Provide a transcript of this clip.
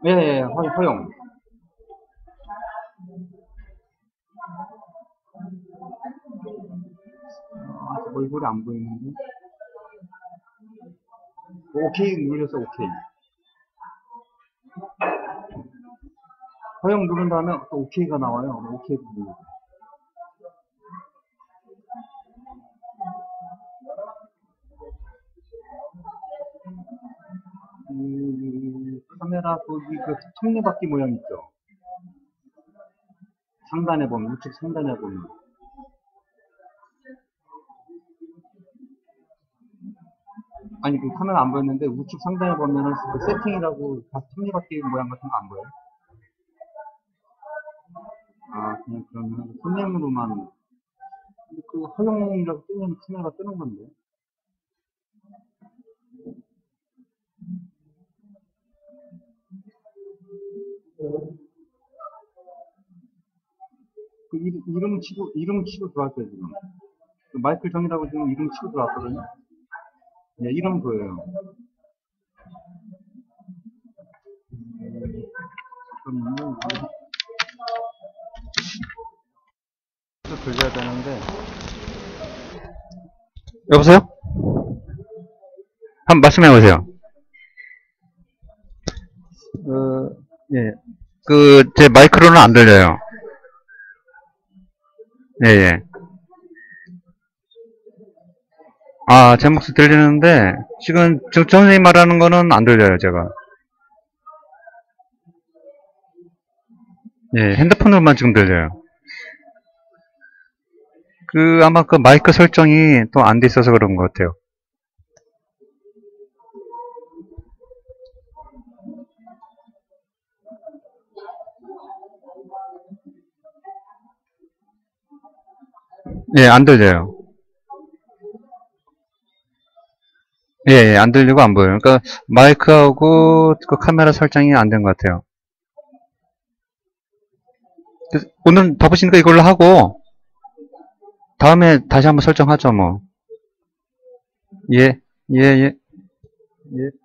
예, 예, 허용. 얼굴이 안 보이는데. 오케이 눌려서 오케이. 허용 누른 다음에 또 오케이가 나와요. 오케이 누르고. 카메라 거기 그 톱니바퀴 모양 있죠? 상단에 보면, 우측 상단에 보면. 아니, 그 카메라 안 보였는데, 우측 상단에 보면은 그 세팅이라고 톱니바퀴 모양 같은 거 안 보여요? 아, 그냥 그러면 손님으로만. 근데 그 허용이라고 뜨면 카메라가 뜨는 건데. 그 이름 치고 들어왔어요, 지금. 그 마이클 정이라고 지금 이름 치고 들어왔거든요. 예, 이름 보여요. 잠깐만요. 또 돌려야 되는데. 여보세요? 한번 말씀해 보세요. 예. 제 마이크로는 안 들려요. 예, 예. 아, 제 목소리 들리는데, 지금, 선생님 말하는 거는 안 들려요, 제가. 예, 핸드폰으로만 지금 들려요. 아마 그 마이크 설정이 또 안 돼 있어서 그런 것 같아요. 예, 안 들려요. 예, 예, 안 들리고 안 보여요. 그러니까 마이크하고 그 카메라 설정이 안 된 것 같아요. 오늘 바쁘시니까 이걸로 하고 다음에 다시 한번 설정하죠, 뭐. 예, 예, 예, 예.